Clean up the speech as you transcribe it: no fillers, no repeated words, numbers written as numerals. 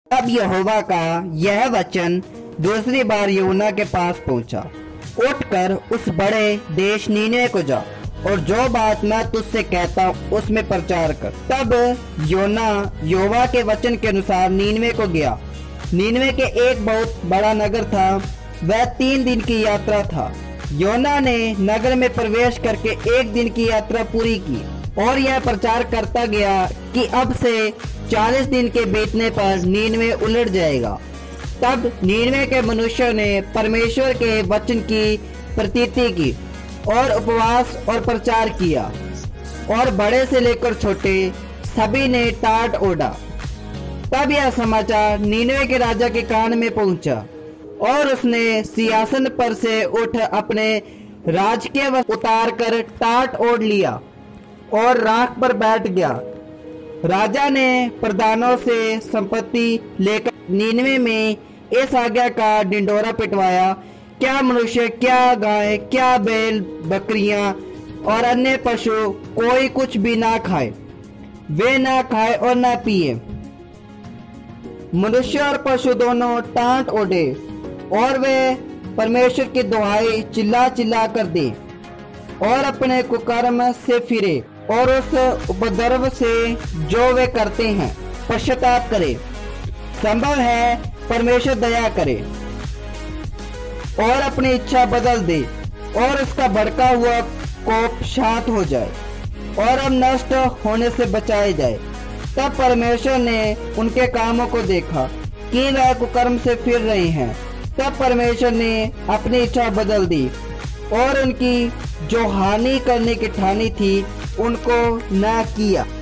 तब यहोवा का यह वचन दूसरी बार यूना के पास पहुंचा, उठकर उस बड़े देश नीनवे को जा और जो बात मैं तुझसे कहता हूँ उसमें प्रचार कर। तब योना यहोवा के वचन के अनुसार नीनवे को गया। नीनवे के एक बहुत बड़ा नगर था, वह 3 दिन की यात्रा था। योना ने नगर में प्रवेश करके 1 दिन की यात्रा पूरी की और यह प्रचार करता गया कि अब से 40 दिन के बीतने पर नीनवे उलट जाएगा। तब नीनवे के मनुष्यों ने परमेश्वर के वचन की प्रतीति की और उपवास और प्रचार किया और बड़े से लेकर छोटे सभी ने टाट ओढ़ा। तब यह समाचार नीनवे के राजा के कान में पहुंचा और उसने सिंहासन पर से उठ अपने राजकीय वस्त्र उतार कर टाट ओढ़ लिया और राख पर बैठ गया। राजा ने प्रधानों से संपत्ति लेकर नीनवे में इस आज्ञा का ढिंढोरा पिटवाया, क्या मनुष्य, क्या गाय, क्या बैल, बकरियां और अन्य पशु कोई कुछ भी ना खाए, वे ना खाए और ना पिए। मनुष्य और पशु दोनों टाट ओढ़े और वे परमेश्वर की दुहाई चिल्ला चिल्ला कर दे और अपने कुकर्म से फिरे और उस उपद्रव से जो वे करते हैं पश्चाताप करे। संभव है परमेश्वर दया करे और अपनी इच्छा बदल दे और उसका भड़का हुआ कोप शांत हो जाए और अब नष्ट होने से बचाए जाए। तब परमेश्वर ने उनके कामों को देखा कि वह कुकर्म से फिर रहे हैं। तब परमेश्वर ने अपनी इच्छा बदल दी और उनकी जो हानि करने की ठानी थी उनको न किया।